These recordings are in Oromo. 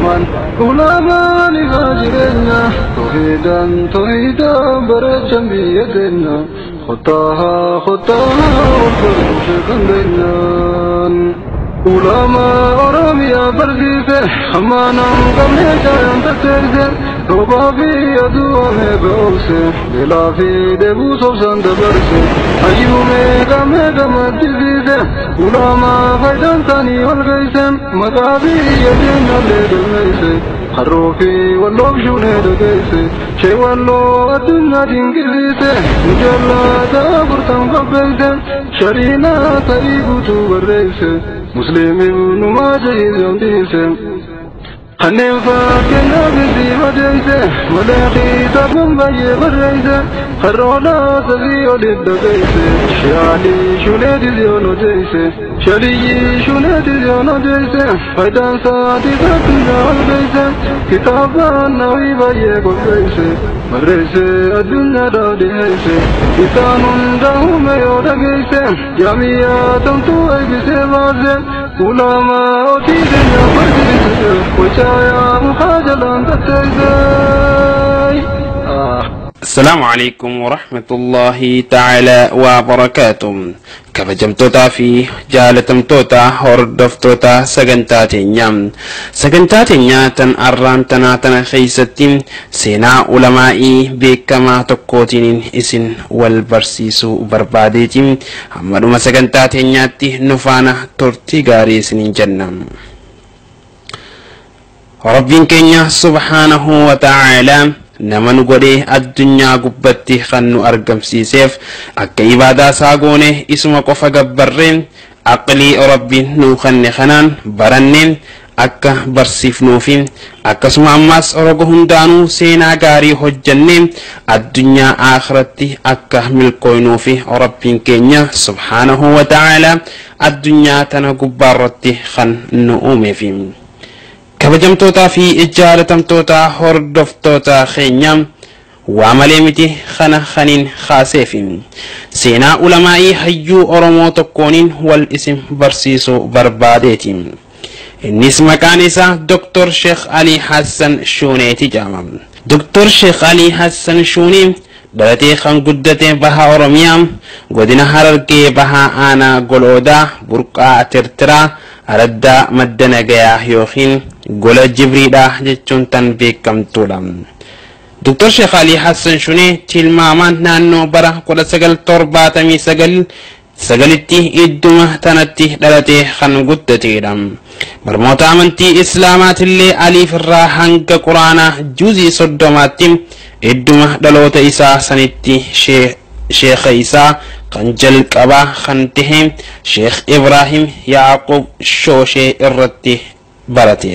man ulama ni hajirna توحيدا برجم بيدنا خطاها والفرش قندنا علماء أراميا برديسة خمانا قمنا جايان تسيرسة روبابي أدوامي بوسة بلا في دبو صوصان دبرسة أيومي قمنا ديزيسة علماء فايدان ثاني والغيسة مقابي يدينا لدلميسة خروفي واللوب شوني دقيسة شي واللو أدنا دينكسيسة مجلا دابرتم قبيسة شرينا تايبوتو بريسة مسلمين وما جيزون ديسة خنين فاكنا بسي مديسة ملاقي تابن بي بريسة خرولا سبيو للدقيسة شالي شوني ديزيونو ديسة شالي شوني ديزيونو ديسة فايدان ساتي تابنا والبيسة كتابا نوي بي قبيسة مريسة الدنيا داديسة كتانون داهم يودقيسة جامية تمتو ايبسة بازة علماء وتيزنا فرجيسة وشايا مخاجلا تتيسة السلام عليكم ورحمة الله تعالى وبركاته kabajamtoota fi jaalatamtoota hordoftoota sagantaa teenya tan arraan tanaa tana keessatti seenaa ulamaa'ii beekamaa tokkootiin isin wal barsiisuu barbaadeetiin hammadhuma sagantaa teenyaatti nu faana turtii gaarii isiniin jenna. Rabbiin keenya subhaanahu wa ta'ala naman godhe addunyaa gubbatti kan nu argamsiiseef akka ibaadaa isaa goone isuma qofa gabbarreen aqlii rabbiin nu kenne kanaan baranneen akka barsiifnuufi akkasuma ammas roga hundaanuu seenaa gaarii hojjannee addunyaa akhiratti akka milkooynuufi rabbiin keenya subhaanahu wa ta'ala addunyaa tana gubbaarratti kan nu uumeefi. kabajamtoota fi jaalatamtoota hordoftoota keenya waamalee miti kana khaniin khaaseefi seenaa ulamaa'ii hayyuu oromoo tokkooniin wal isin barsiisuu barbaadeeti. innis maqaan isaa Dr. Sheikh Ali Hassan Shuuneeti jedhama. Dr. Sheikh Ali Hassan Shuunee dhalatee kan guddate baha Oromiyaa godina Harargee baha aanaa Goloodaa burqaa Tirtiraa araddaa madda nagayaa yookiin gola jibriidha jechuun tan beekamtuudha. Dr. Sheikh Ali Hassan Shuunee tilmaamaan naannoo bara 1979 idduma tanatti dhalatee kan guddateedha. barmoota amantii islaamaatillee aliif irraa hanga quraanaa juzii 30tti idduma dhaloota isaa sanitti sheekha isaa kan jalqabaa kan tahe Sheikh Ibrahim Yaqub Shooshee irratti barate.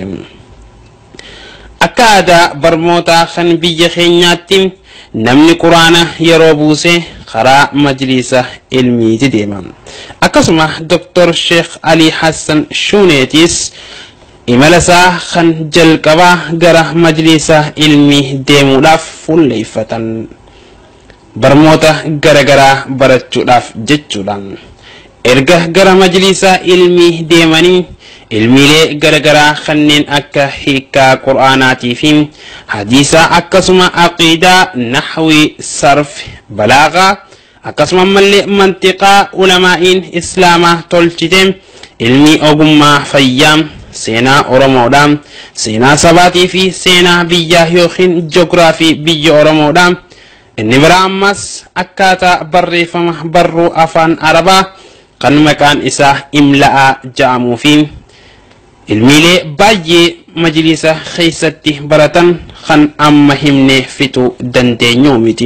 akka aadaa barmoota kan biyya keenyaatti namni quraana yeroo buuse karaa majlisa ilmiiti deema. akkasuma Dr. Sheikh Ali Hassan Shuuneetis imalasaa kan jalqabaa gara majlisa ilmii deemuudhaaf fuulleeffatan barmoota garagaraa barachuudhaaf jechuudhaan erga gara majlisa ilmii deemanii ilmiilee garagaraa kanneen akka hiikaa qur'aanaatii fi hadiisaa akkasuma aqiidaa nahwii sarf balaagaa akkasuma mallee mantiqaa ulamaa'iin islaamaa tolchite ilmii ogummaa fayyaa seenaa oromoodhaa seenaa sabaatii fi seenaa biyyaa yookiin ji'oogiraafii biyya oromoodhaa inni biraa ammas akkaataa barreeffama barruu afaan arabaa kan maqaan isaa imla'aa jedhamuu fi ilmiilee baay'ee majlisa keessatti baratan kan amma himne fixuu dandeenyu miti.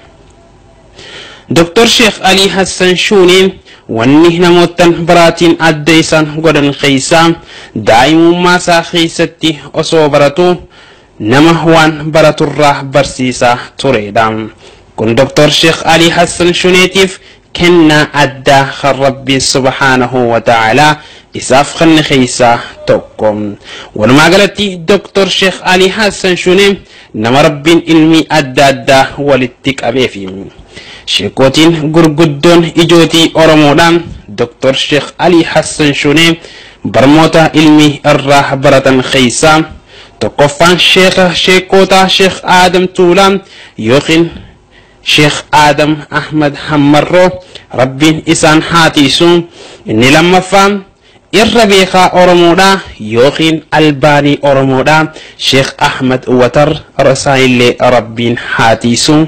Dr. Sheikh Ali Hassan Shuunee wanni namootan baraatiin adda isaan godhan keessaa daa'imummaa isaa keessatti osoo baratu nama waan baraturraa barsiisaa turedha. kun Dr. Sheikh Ali Hassan Shuuneetiif kennaa addaa kan Rabbi subhaanahu wa ta'ala isaaf kenne keessaa tokko. walumaa galatti Dr. Sheikh Ali Hassan Shuunee nama Rabbiin ilmii adda addaa walitti qabeefi sheekotiin gurguddoon ijootii oromoodhaan Dr. Sheikh Ali Hassan Shuunee barmoota ilmii irraa baratan keessaa tokkoffaan sheekota sheekh Aadam Tuulaa yookiin sheekh Aadam Ahmad Hammarroo rabbiin isaan haatiisu. inni lammaffaan irra beekaa Oromoodha yookiin albaanii Oromoodha sheekh Ahmad Watar rasaayillee rabbiin haatiisu.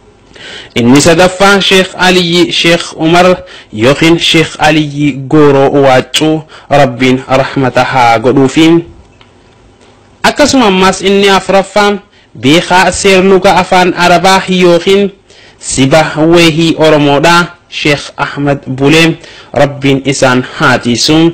inni sadaffaan sheekh Aliyyi sheekh Umar yookiin sheekh Aliyyi Gooroo Waaccuu rabbiin rahmata haa godhuufi. akkasuma ammas inni afuraffaan beekaa seerluga afaan Arabaa yookiin siba weehii Oromoodha sheekh Ahmad Bulee rabbiin isaan haatiisu.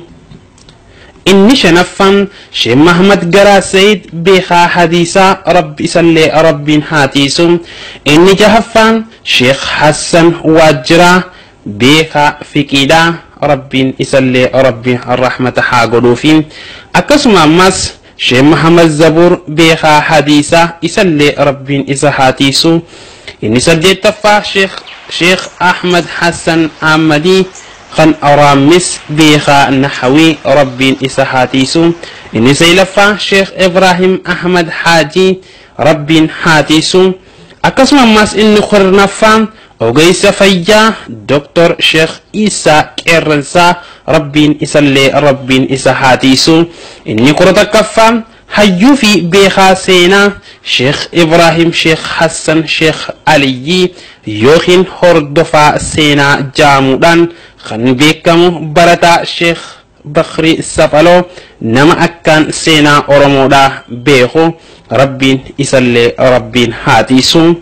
inni shanaffaan sheekh Mahamad Garaa Sayid beekaa hadiisaa rabbi isallee rabbiin haatiisu. inni jahaffaan sheekh Hassan Waajjiraa beekaa fiqiidha rabbiin isallee rabbiin rahmata haa godhuufi. akkasuma ammas sheekh Mahamad Zabuur beekaa hadiisaa isallee rabbiin isa haatiisu. inni saddeettaffaa sheekh Ahmad Hassan Ahmadii kan Araamis beekaa nahawi rabbiin isa haatiisu. inni saglaffaa sheekh Ibrahim Ahmad Haajii rabbiin haatiisu. akkasuma ammas inni kurnaffaan ogeessa fayyaa Dr. sheekh Isaa Qeerransaa rabbiin isallee rabbiin isa haatiisu. inni kudha takkaffaan hayyuu fi beekaa seenaa sheekh Ibrahim sheekh Hassan sheekh Aliyyi yookiin hordofaa seenaa jaamuudhaan kan beekamu barataa sheekh Bakri Sapaloo nama akkaan seenaa Oromoodhaa beeku rabbiin isallee rabbiin haatiisu.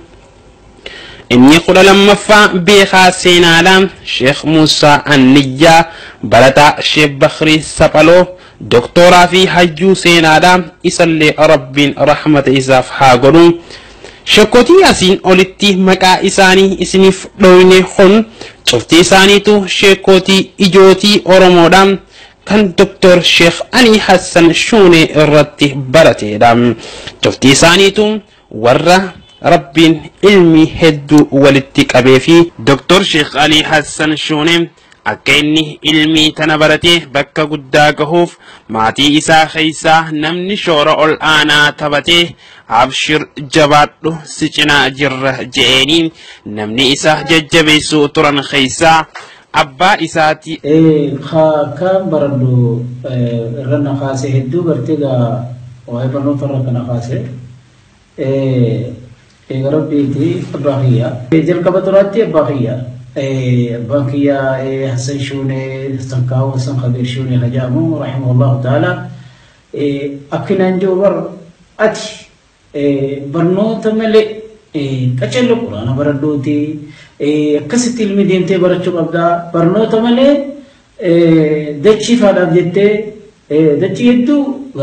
inni kudha lammaffaa beekaa seenaadhaan sheekh Muusaa Anniyyaa barataa sheekh Bakri Sapaloo doktoraa fi hayyuu seenaadhaan isallee rabbiin rahmata isaaf haa godhu. sheekotii asiin olitti maqaa isaanii isiniif dhoyne kun cuftii isaaniitu sheekotii ijootii Oromoodhaan kan Dr. sheekh Ali Hassan Shuunee irratti barateedha. cuftii isaaniitu warra rabbiin ilmi hedduu walitti qabee fi Dr. sheekh Ali Hassan Shuunee akka inni ilmi tana barate bakka guddaa gahuuf maatii isaa keessaa namni shoora ol aanaa taphatee abshir jabaadhu si cinaa jirra je'eeniin namni isa jajjabeessu turan keessaa abbaa isaati. kan baradhu irra naqaase hedduu gartee gaa waa'ee barnoota irra kana kaase rabbiiti abbaa kiyya jalqaba duraatti abbaa kiyya بانكيا حسن شوني استنكاو حسن خبير شوني هجامو رحمه الله تعالى أكنا نجوبر أتي برنو تملي كأشلو قرآن بردوتي كسيت المدينة برشو قبدا برنو تملي دتشي فادا جتة دتشي يدو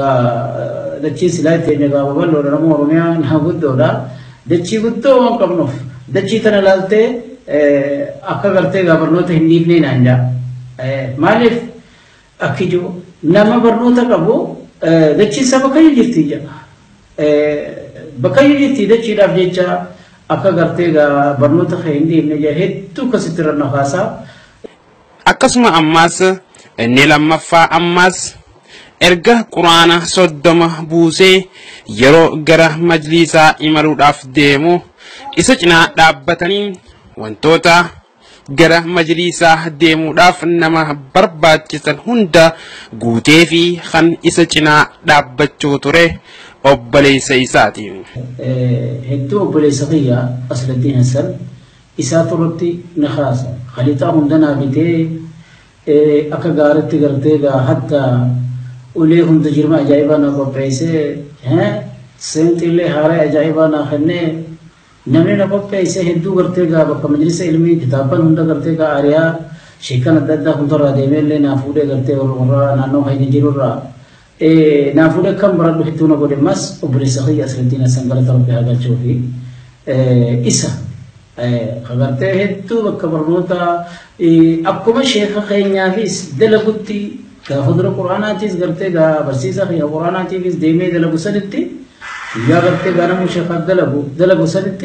دتشي سلايتي نجا بابا لورا مو روميا نهبود دودا دتشي بدو وانكمنوف دتشي تنالالتي akka gartee gaa barnoota hin dhiifnee naan jaa maaliif akkijoo nama barnoota qabu dachiinsa bakkayyuu jirti jedha bakkayyuu jirti dachiidhaaf jecha akka gartee gaa barnoota hin dhiifne jaa hedduu akkasitti irra nafaasaa. akkasuma ammaas inni lammaffaa ammaas erga quraana 30 buusee yeroo gara majlisaa imaluudhaaf deemu isa cinaa dhaabbatanii wantoota gara majlisaa deemuudhaaf nama barbaachisan hunda guutee fi kan isa cinaa dhaabbachuu ture obboleessa isaati. hedduu obboleessa kiyya Asladdiin Hassan isaa turutti nakaasa khaliixaa hundanaa bitee akka gaaritti gartee gaa hatta ulee hunda jirma ajaa'ibaa na qopheessee seentillee haaraa ajaa'ibaa na kennee namni na qopheessee hedduu gartee gaa bakka majlisa ilmii kitaaban hunda gartee gaa ariyaa sheekan adda addaa hundarraa deemeellee naa fuudhee gartee warra naannoo keenya jirurraa naa fuudhee kan baradhu hedduu na godhe mas obboleessa kiyya Asladdiin Hassan galata rabbii haa galchuu fi isa gartee hedduu bakka barnoota akkuma sheeka keenyaafis dalagutti gaafa dura quraanaatiis gartee gaa barsiisa kiyya quraanaatiifis deemee dalagu sanitti يا بركة أنا مش خد دلقو سنتي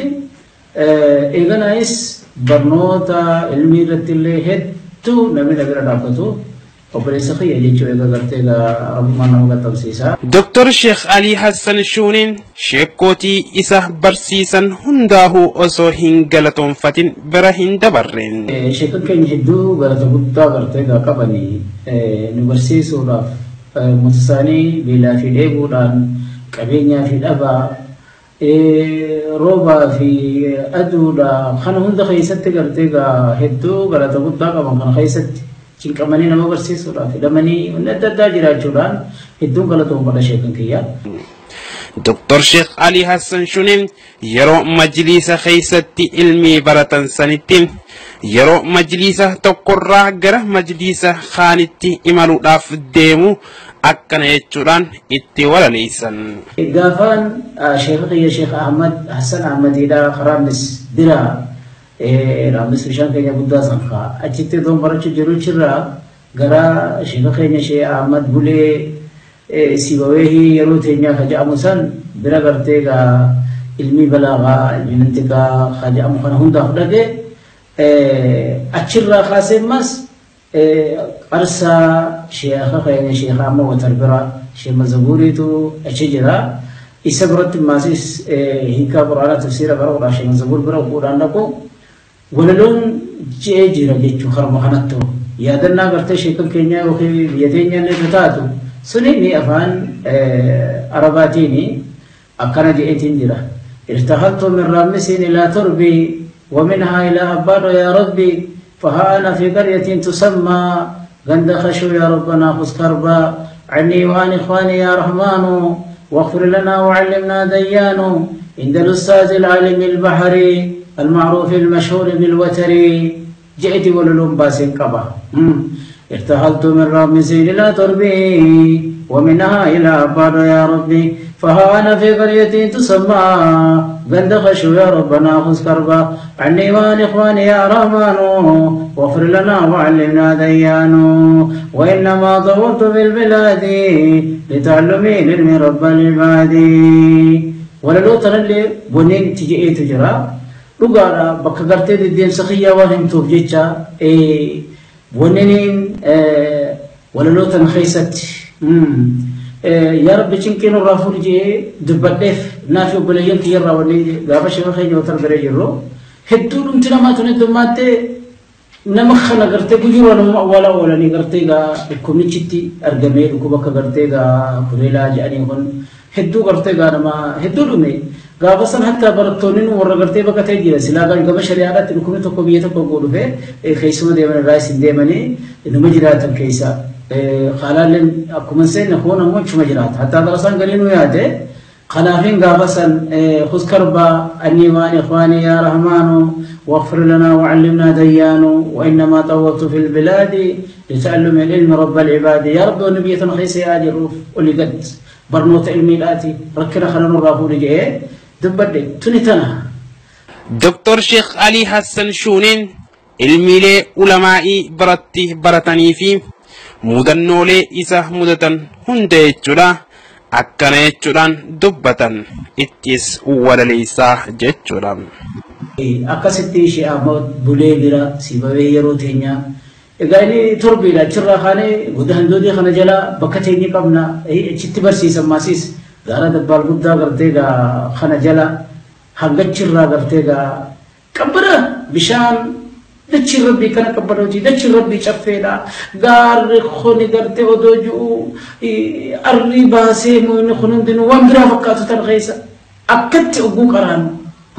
إيجانايس برنوتا علمي رتيلي هدو نبي نقدر ناخذه وبريس خيّة جيتشو إذا قرتيها رب ما نوقت تمسيسا. دكتور شيخ علي حسن شونين شيكوتي إسا برسيسا هنداه أسو هنجلتون فتن برهن دبرين. شيكو كان جدو قرت قطة قرتيها قبني نبرسيسو راف متساني بلا في الإيبو لان كبينيا في الأبا روبا في أدولا خانو هند خيست قرتيها هدو قرت قطة قبن خان خيست Cingkamani nama bersih sudah, tidak mani, nada dajira curan, itu kalau tuh pada syekh kia. Dr. Sheikh Ali Hassan Shunin, yero majlisa khaysati ilmi baratan sanitin, yero majlisa tokorra gara majlisa khaniti imalu daf demu akan curan itti wala lisan. Gafan Syekh Ahmad Hassan Ahmad ida kharamis dira. Ramis Rishan kayaknya Buddha sangka. Acite dong para cuciru cira gara Syekh kayaknya Syekh Ahmad bule sibawehi yarutenya Haji Amusan bira garte ga ilmi balaga ilmi nantika Haji Amukan hunda hudage acirra khasim mas arsa Syekh kayaknya Syekh Ahmad watarbira Syekh Mazaburi itu acijira isabrat masis hika Qur'an tafsir bara ora Syekh Mazabur bara Qur'an dako ولون جيجي رجيتو خرم خناتو يا دنا قرت شيء كينيا وخي يدينيا نتاتو سنيني أفان أرباتيني أكنا جئتين جرا ارتحلت من رامسين إلى تربي ومنها إلى أبار يا ربي فها أنا في قرية تسمى غند خشو يا ربنا خذ كربا عني وعن إخواني يا رحمن واغفر لنا وعلمنا ديانو عند الأستاذ العالم البحري المعروف المشهور بالوتري جئت وللوم باسين كبا ارتحلت من رامسين إلى تربي ومنها إلى أبار يا ربي فها أنا في قرية تسمى غند خشو يا ربنا خذ كربا عني وعن إخواني يا رحمن واغفر لنا وعلمنا ديانو وإنما ضوت في البلاد لتعلمي علم رب العباد وللو ترى بنين تجئ تجرا Lugara bakka gartee deddeemsa xiyyaa waan himtuuf jecha wanneen walalootan keessatti yaa rabbi cinqii nurraa fuudhi jee dubbadheef naaf obboleeyyan kiyyarraa wanni gaafa sheekha keenya otar bira jirru hedduu dhumti namaatu heddummaattee nama kana gartee guyyaa nama awwaala oolanii gartee gaa dhukkubnichitti argamee dhukkuba akka gartee gaa kureelaa jedhanii kun hedduu gartee gaa nama hedduu dhume gaafasan hatta barattoonni warra gartee bakka ta'e jira silaa gama shari'aadhaatti dhukkubni tokko biyya tokko godhufe keessuma deeman irraa isin deemanii numa jiraatan keessa qalaaleen akkuma seen hoon ammoo chuma jiraata hatta darasan galii nu yaade qalaafin gaafasan khuskarba anni wa ikhwani ya rahmanu واغفر لنا وعلمنا ديانو وإنما طوفت في البلاد لتعلم العلم رب العباد يا رب ونبي تنخيسي آدي الروف واللي قد برنوت علمي الآتي ركنا خلنا الرافور جيه دبدي تنتنا دكتور شيخ علي حسن شونين علمي لي علمائي برتي برتني في مدنو لي إسا مدتن هندي جدا أكنا جدان دبتن إتيس ولا ليسا جدان akkasitti Sheikh Ahmad bulee bira sibawee yeroo teenya egaa inni torbiidha achirraa kaanee godaandoodii kana jala bakka teenye qabna achitti barsiisan maasis gaara dabbaal guddaa gartee gaa kana jala hangachirraa gartee gaa qabbara bishaan dachii rabbii kana qabbarooti dachii rabbii caffeedha gaarri kuni gartee odoo ji'u arrii baasee muuni kun hundinuu waan biraa fakkaatu tan keessa akkatti oguu qaraanu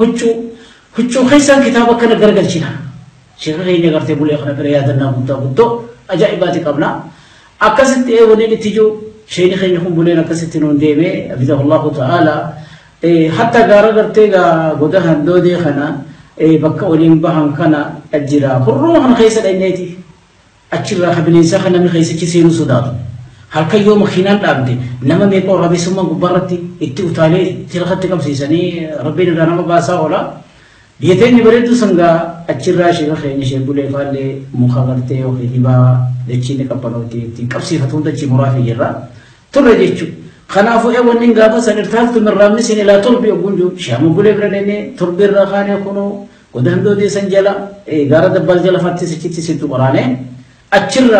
huccuu keessaan kitaaba kana gargalchina sheekha keenya gartee bulee kana bira yaadannaa guddoo ajaa'ibaati qabna akkasitti waliin itti jiru sheekhi keenya kun buleen akkasitti nuun deemee abidahu allahu ta'ala hatta gaara gartee goda handoodee kana bakka waliin bahan kana ajjira hurruma kana keessa dhayneeti achirraa kabineensa kana namni keessachi seenuu sodaatu halkan yoo makiinaan dhaabde nama meeqa waraabessummaa gubbaarratti itti utaalee tiraqatti qabsiisanii rabbiin irraa nama baasaa oola بيتني بريدو سنغا أشيرا شيخ خيني شيخ بولي فالي مخابرتي وخي دبا دچيني كبانوتي تي كبسي فتون دچي مرافي جرا ترجيچو خنافو ايوانين غابا سنرتالت من رامسين الى تربي وغنجو شامو بولي برنيني تربي الرخاني كونو ودهندو دي سنجلا غارة دبال جلا فاتي سكيتي سنتو قراني أشيرا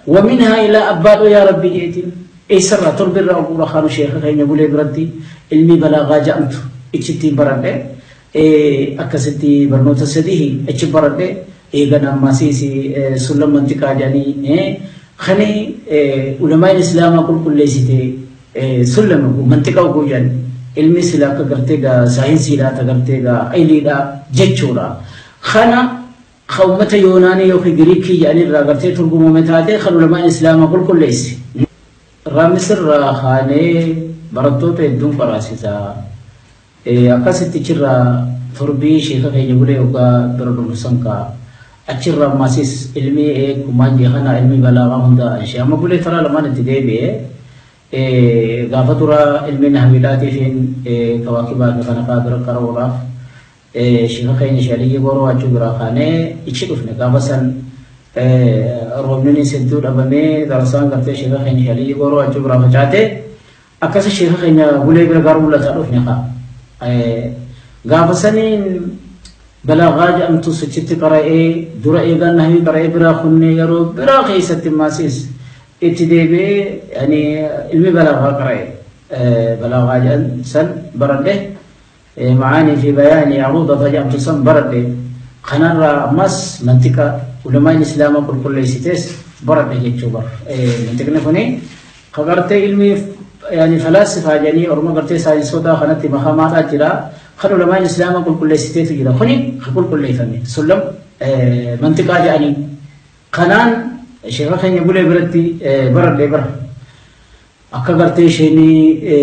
ومنها إلى أباد يا ربي جئتين أي سرة تربر أقول خانو شيخ خيني بولي بردي علمي بلاغا جامت إجتين برده أكستي برنوت سديه إج برده إيغانا ماسيسي سلم منطقة جاني خني علماء الإسلام أقول كل ليسيتي سلم منطقة أقول جاني علمي سلاك کرتےگا سائنسی دا تگرتےگا ایلی دا جچورا خانا خومت یونانی یو خی گریکی یعنی را کرتے ترگمو میں تھاتے خن علماء اسلام اقول کل لیسی را مصر را خانے برطو پہ دون پراسیتا اکا ستی چر را تربی شیخ خیلی بولے ہوگا برد مسن کا اچر را ماسیس علمی ایک کمان خانا علمی بلاغا ہندا شیاما بولے ترا لمان اتدے بھی ہے غافتورا علمي نحويلاتي فين كواكبات خنا قادر كروراف شيخ خين شاليه غورو اچو غراخانه اچيدفنه غابسن روبنني سنتور ابمي درسان کرتے شيخ خين شاليه غورو اچو غراخ چاہتے اكاس شيخ خين بولي غارو لا تعرفني خا غابسن بلاغاج ام تو سچت قرائے دور ايغان نحوي قرائے برا خني يرو برا قيست ماسيس ابتدائي يعني علمي بلاغة قرأي بلاغة سن برده معاني في بيان عروضة جام تصن برده خنار مس منطقة علماء الإسلام كل ليستيس برده يجوبر منطقة نفني خبرت علمي يعني فلاسفة جاني أرما قرتي ساينسودا خنتي مخامات أجرا خن علماء الإسلام كل ليستيس جرا خني كل ليفني سلم منطقة جاني خنان شيخ خين يقول برتي برد بر أكبرتي شيني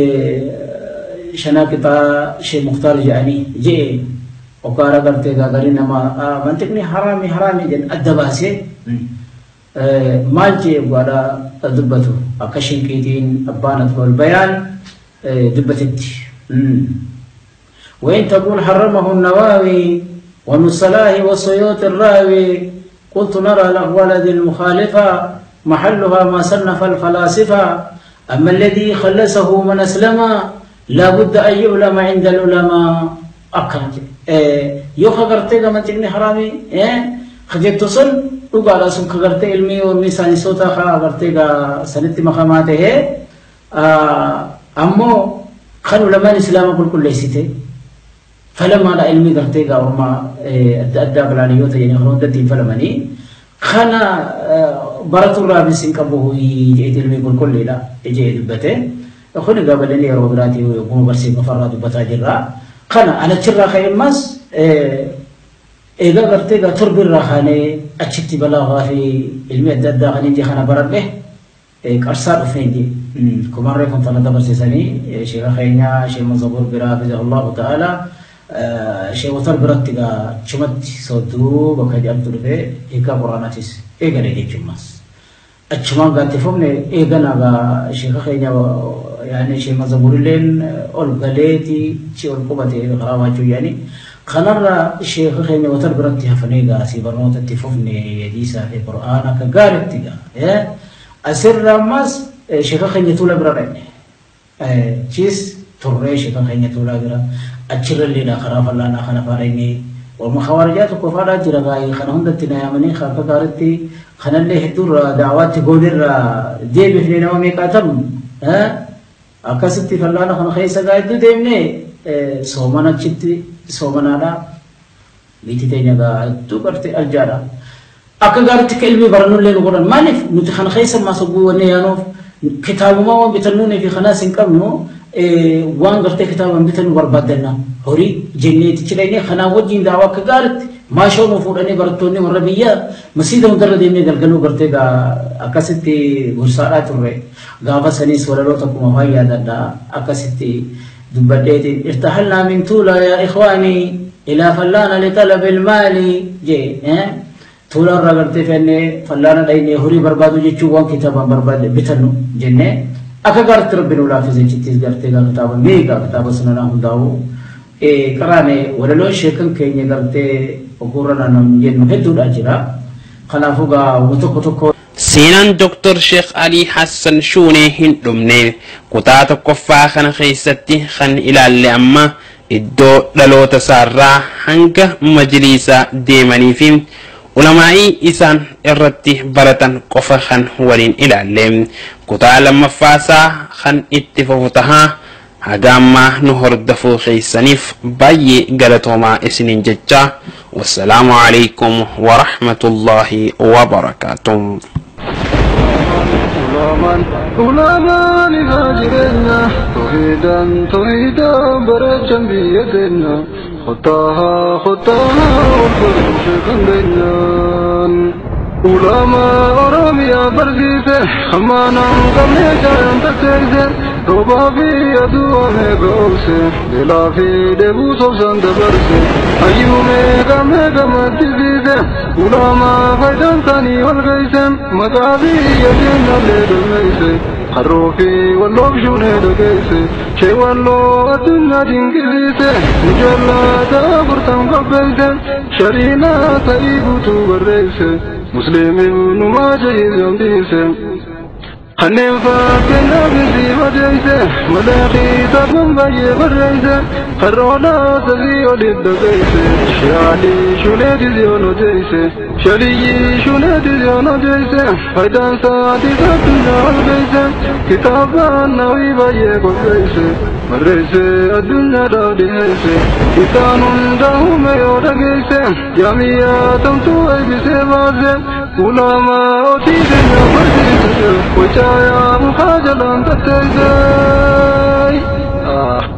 شناكتا شيء مختار يعني جي وكارا برتي غارين ما منطقني حرامي جن الدباسة مالتي وقالا دبته أكشين كيدين أبانت والبيان دبتت وإن تقول حرمه النواوي ومن صلاح وصيوت الراوي قلت نرى الأقوال المخالفة محلها ما صنف الفلاسفة أما الذي خلصه من أسلم لا بد أن يعلم عند العلماء أكرم يوخا قرتي من تكني حرامي خجت تصل وقال سن قرتي علمي ورمي سانسوتا خا قرتي سنتي مقاماته أمو خل علماء الإسلام كل ليسته فلما لا علمي قرتيغا وما أدى بلانيوتا يعني خلون دتين فلماني خانا براتو رابي سنكبوه يجي علمي كل لا يجي دبته أخوني قابلني روبراتي ويقوم برسي مفرات دبتا جرا خانا أنا تشرا خير ماس إذا قرتيغا تربي الرخاني أتشتي بلاغا في علمي أدى غني دي خانا برات به كارسار فين دي كمان ريكم فلدا برسي سني شيخ خينا شيخ منصبور برافزه الله تعالى شيء وتر برتيغا شمت صدو بكاجي أبدورفه إيكا براناتيس إيكا لدي جماس أجمع قاتفهم إيكا ناغا شيخ خينا يعني شيء مزبورلين أول غليتي شيء القبتي غراواجو يعني خنرا شيخ خينا وتر برتيها فنيغا سيبرنوت تفوفني يديسا في القرآن كغارتيغا أسر رامس شيخ خينا تولا براني شيس توري شيخ خينا تولا برا أشر اللي لا خراف الله نخنا فاريني والمخارجات كفارة جرعاي خنهم دتنا يمني خارق كارتي خنا اللي هدور دعوات تقولر دي بفلنا ومي كاتم أكاسبتي فالله نخنا خيسا قاعد ديمني سومنا تشتي سومنا لا بيتي تيجا تقرتي الجارة أكارتي كلمة برنو اللي نقولن ما نف نتخنا خيسا ما سبوا ونيانو كتاب ما بيتنوني في خناس كمنو وان قرتي كتاب بيتن وربادنا هوري جنيتي تشليني خنا وجين دعوة كقارت ما شو مفروض برتوني مربية مسيدة مدرد إني قلقلو قرتي قا أكاسيتي غرسارات الرئي غابة سنيس ولو تكو مهايا دا أكاسيتي دبديتي ارتحلنا من طولة يا إخواني إلى فلانا لطلب المال جي طولة رغرتي فاني فلانا دايني هوري بربادو جيچو وان كتابا برباد بيتنو جنة أكقارت ربنا ولا في زين تيز قرتي قا كتابا ميقا كتابا سننا هم داو كراني ولو شيكن كيني قرتي وقورنا نمجين مهدو الأجرا خلافوغا وتوكو توكو سينان دكتور شيخ علي حسن شوني هندومني كتاتا كفا خان خيستي خان إلى اللي أما إدو للو تسارا هنك مجلسة ديماني فيم ulamaa'i isaan irratti baratan qofa kan waliin ilaalle kutaa lammaffaasaa kan itti fufu tahaa haga ammaa nu hordofuu keessaniif baay'ee galatoomaa isiniin jecha wassalaamu alaykum wa rahmatullahi wa barakatuh. ulamaan haajireenna tohiida barachan biyyateenya khottaaha walbarumse kan beenyaan ulamaa oromiyaa barsiise hammaanaan qabnee shaayaan takkeeyse roobaa fi aduu meeqa oolse beelaa fi dheebuu sobsaan dabarse hayyuu meeqa maddisiise ulamaa faayidaan isaanii wal geeyse maqaa biyya keenyallee galmeeyse harroo fi walloof shuunee dhageeyse shee walloo addunyaa dinqisiise mujallaata furtan qopheeyse shariinaa ta'ii guutuu barreeyse musliimiin numaa jahiis gamdiise kanneen fakkeenyaaf isii fadeeyse maleeqii taphun baay'ee barreeyse harroodhaa sadii olit dhageeyse shaalii shuneetis yoon odeeyse shaliyyii shuneetis yoon odeeyse faayidaan saatis addunyaa ol geeyse kitaabaan nawii baay'ee qopheeyse barreeyse addunyaadhaaf dhiheeyse isaan hunda uume yoo dhageeyse jaamiyyaa tamtuu eebbisee baase ulamaa otii keenya barsiise wacaaya mukaa jalaan tatteeyse